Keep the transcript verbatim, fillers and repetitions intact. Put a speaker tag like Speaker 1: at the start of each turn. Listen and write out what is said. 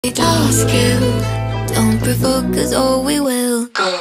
Speaker 1: Task you, don't provoke us or we will go.